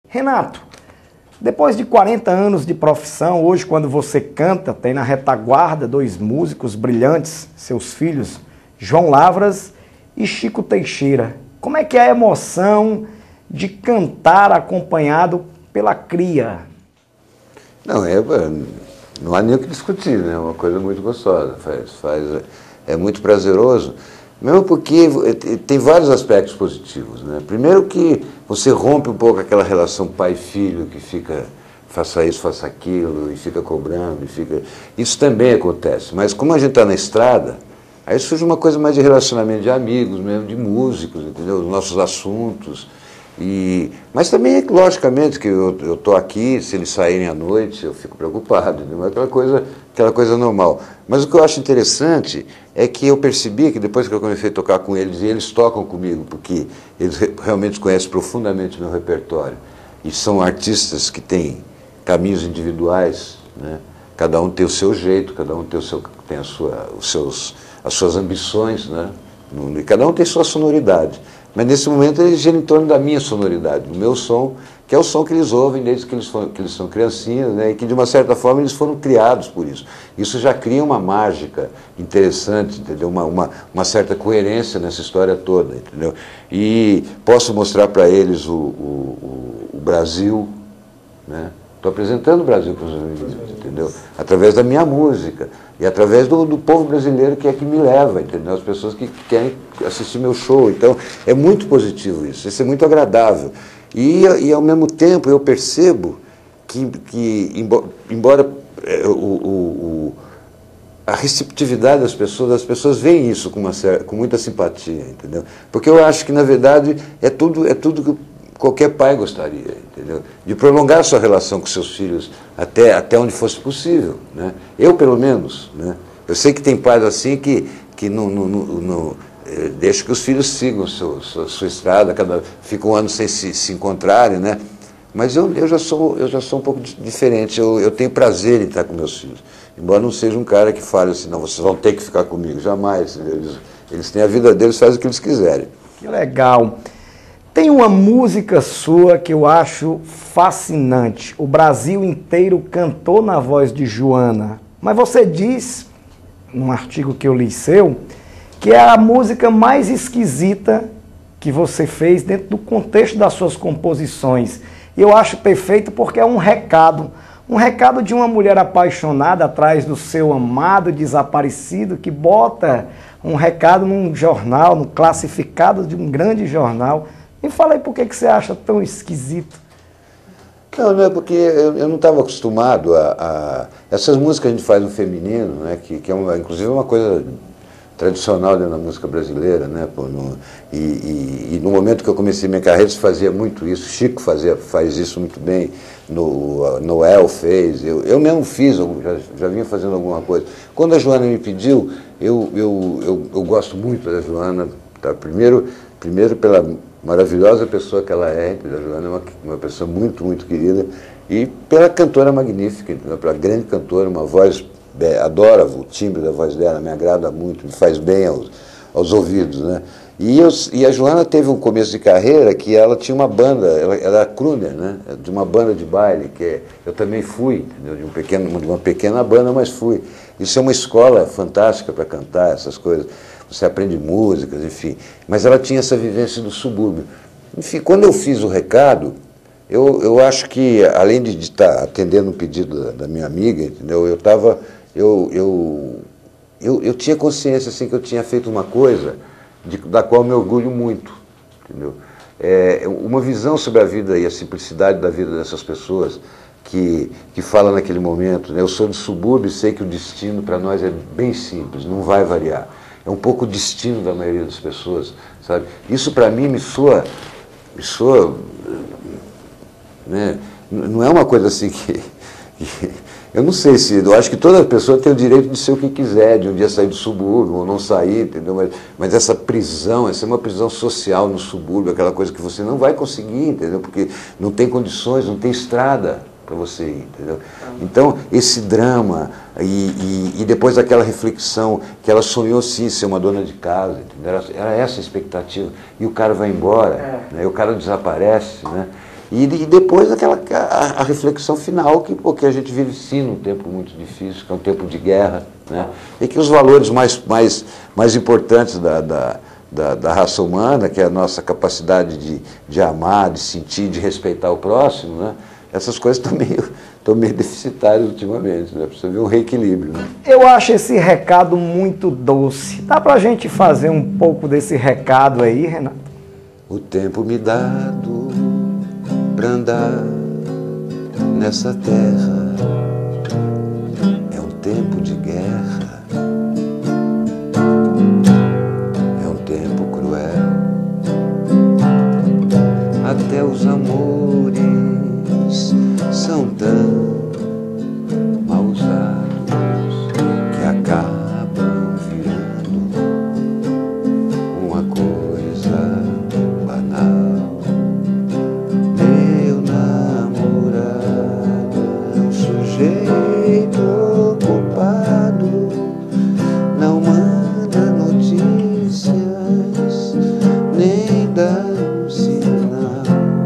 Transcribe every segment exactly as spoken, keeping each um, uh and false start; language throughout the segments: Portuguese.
Renato, depois de quarenta anos de profissão, hoje quando você canta, tem na retaguarda dois músicos brilhantes, seus filhos, João Lavras e Chico Teixeira. Como é que é a emoção de cantar acompanhado pela cria? Não, é, não há nem o que discutir, né? É uma coisa muito gostosa, faz, faz, é muito prazeroso, mesmo porque tem vários aspectos positivos, né? Primeiro que você rompe um pouco aquela relação pai-filho que fica, faça isso, faça aquilo, e fica cobrando, e fica... Isso também acontece, mas como a gente está na estrada, aí surge uma coisa mais de relacionamento de amigos mesmo, de músicos, entendeu? Os nossos assuntos. E, mas também, logicamente, que eu estou aqui, se eles saírem à noite, eu fico preocupado, entendeu? Aquela coisa, aquela coisa normal. Mas o que eu acho interessante é que eu percebi que depois que eu comecei a tocar com eles, e eles tocam comigo, porque eles realmente conhecem profundamente o meu repertório, e são artistas que têm caminhos individuais, né? Cada um tem o seu jeito, cada um tem, o seu, tem a sua, os seus, as suas ambições, né? E cada um tem sua sonoridade. Mas nesse momento eles giram em torno da minha sonoridade, do meu som, que é o som que eles ouvem desde que eles, foram, que eles são criancinhas, né? E que de uma certa forma eles foram criados por isso. Isso já cria uma mágica interessante, entendeu? Uma, uma, uma certa coerência nessa história toda, entendeu? E posso mostrar para eles o, o, o Brasil, né? Estou apresentando o Brasil para os meninos, entendeu? Através da minha música e através do, do povo brasileiro que é que me leva, entendeu? As pessoas que querem assistir meu show. Então, é muito positivo isso, isso é muito agradável. E, e ao mesmo tempo, eu percebo que, que embora é, o, o, o, a receptividade das pessoas, as pessoas veem isso com, uma, com muita simpatia, entendeu? Porque eu acho que, na verdade, é tudo, é tudo que qualquer pai gostaria, entendeu? De prolongar a sua relação com seus filhos até, até onde fosse possível, né? Eu, pelo menos, né? Eu sei que tem pais assim que, que não, não, não, não, eh, deixam que os filhos sigam seu, sua, sua estrada, cada, ficam um ano sem se, se encontrarem, né? Mas eu, eu, já sou, eu já sou um pouco diferente, eu, eu tenho prazer em estar com meus filhos. Embora não seja um cara que fale assim, não, vocês vão ter que ficar comigo, jamais. Eles, eles têm a vida deles, fazem o que eles quiserem. Que legal. Tem uma música sua que eu acho fascinante. O Brasil inteiro cantou na voz de Joana. Mas você diz, num artigo que eu li seu, que é a música mais esquisita que você fez dentro do contexto das suas composições. E eu acho perfeito porque é um recado. Um recado de uma mulher apaixonada atrás do seu amado desaparecido, que bota um recado num jornal, no classificado de um grande jornal. Me fala aí por que você acha tão esquisito. Não, não é porque eu, eu não estava acostumado a, a... Essas músicas que a gente faz no feminino, né, que, que é uma, inclusive uma coisa tradicional dentro da música brasileira, né, pô, no, e, e, e no momento que eu comecei minha carreira se fazia muito isso, Chico fazia, faz isso muito bem, no, Noel fez, eu, eu mesmo fiz, eu já, já vinha fazendo alguma coisa. Quando a Joana me pediu, eu, eu, eu, eu gosto muito da Joana, tá? primeiro, primeiro pela maravilhosa pessoa que ela é, a Joana é uma, uma pessoa muito, muito querida, e pela cantora magnífica, pela grande cantora, uma voz, é, adoro o timbre da voz dela, me agrada muito, me faz bem aos, aos ouvidos, né? E, eu, e a Joana teve um começo de carreira que ela tinha uma banda, ela, ela era crooner, né? De uma banda de baile, que é, eu também fui, entendeu? De, um pequeno, de uma pequena banda, mas fui. Isso é uma escola fantástica para cantar essas coisas. Você aprende músicas, enfim. Mas ela tinha essa vivência do subúrbio. Enfim, quando eu fiz o recado, eu, eu acho que, além de estar atendendo um pedido da, da minha amiga, entendeu? Eu estava... Eu, eu, eu, eu tinha consciência assim, que eu tinha feito uma coisa de, da qual eu me orgulho muito, entendeu? É, uma visão sobre a vida e a simplicidade da vida dessas pessoas que, que falam naquele momento, né? Eu sou de subúrbio e sei que o destino para nós é bem simples, não vai variar. É um pouco o destino da maioria das pessoas, sabe? Isso para mim me soa, me soa, né? Não é uma coisa assim que, que... Eu não sei se... Eu acho que toda pessoa tem o direito de ser o que quiser, de um dia sair do subúrbio ou não sair, entendeu? Mas, mas essa prisão, essa é uma prisão social no subúrbio, aquela coisa que você não vai conseguir, entendeu? Porque não tem condições, não tem estrada para você ir, entendeu? Então, esse drama e, e, e depois aquela reflexão que ela sonhou sim ser uma dona de casa, entendeu? Era, era essa a expectativa. E o cara vai embora, é. né? E o cara desaparece, né? E, e depois aquela, a, a reflexão final, que porque a gente vive sim num tempo muito difícil, que é um tempo de guerra, né? E que os valores mais, mais, mais importantes da, da, da, da raça humana, que é a nossa capacidade de, de amar, de sentir, de respeitar o próximo, né? Essas coisas estão meio, estão meio deficitárias ultimamente, né? Precisa ver um reequilíbrio, né? Eu acho esse recado muito doce. Dá pra gente fazer um pouco desse recado aí, Renato? O tempo me dado pra andar nessa terra é um tempo de guerra, é um tempo cruel, até os amores são tão mal usados que acabam virando uma coisa banal. Meu namorado é um sujeito ocupado, não manda notícias, nem dá um sinal.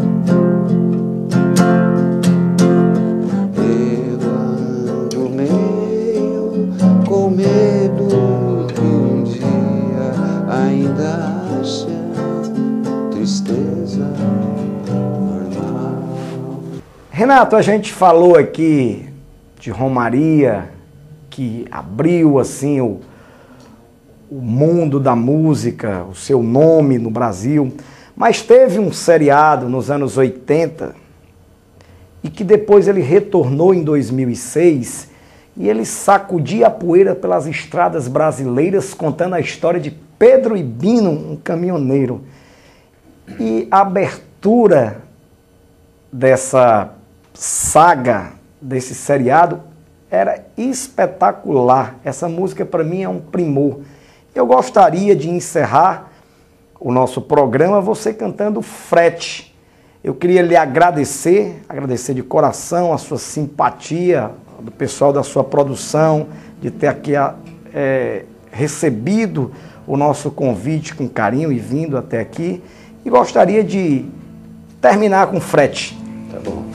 Eu ando meio com medo que um dia ainda haja tristeza normal. Renato, a gente falou aqui de Romaria, que abriu assim o, o mundo da música, o seu nome no Brasil, mas teve um seriado nos anos oitenta e que depois ele retornou em dois mil e seis e ele sacudia a poeira pelas estradas brasileiras contando a história de Pedro e Bino, um caminhoneiro. E a abertura dessa saga, desse seriado, era espetacular. Essa música para mim é um primor. Eu gostaria de encerrar o nosso programa você cantando Frete. Eu queria lhe agradecer, agradecer de coração a sua simpatia, do pessoal da sua produção, de ter aqui é, recebido o nosso convite com carinho e vindo até aqui. E gostaria de terminar com Frete. Tá bom.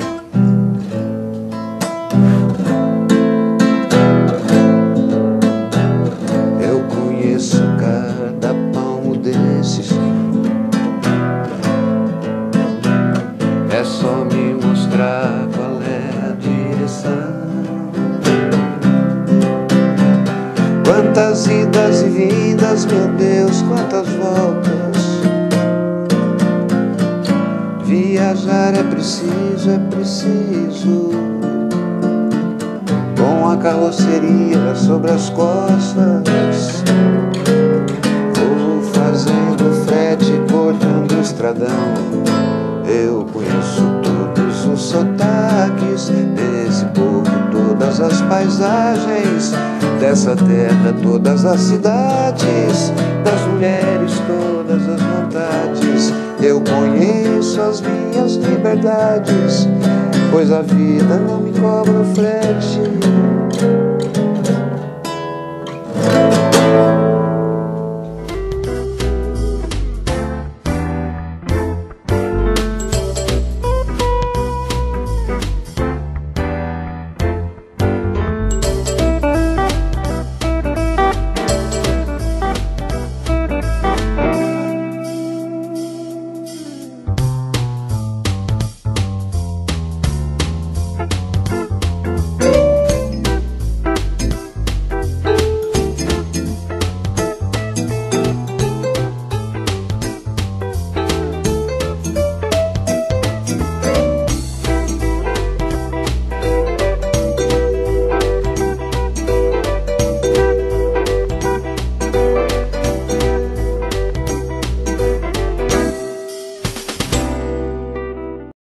Eu conheço cada palmo desses. É só me mostrar qual é a direção. Quantas idas e vindas, meu Deus, quantas voltas. Viajar é preciso, é preciso. Com a carroceria sobre as costas, vou fazendo frete, cortando o estradão. Eu conheço todos os sotaques desse povo, todas as paisagens dessa terra, todas as cidades, das mulheres, todas as vontades. Eu conheço as minhas liberdades, pois a vida não me cobra o frete.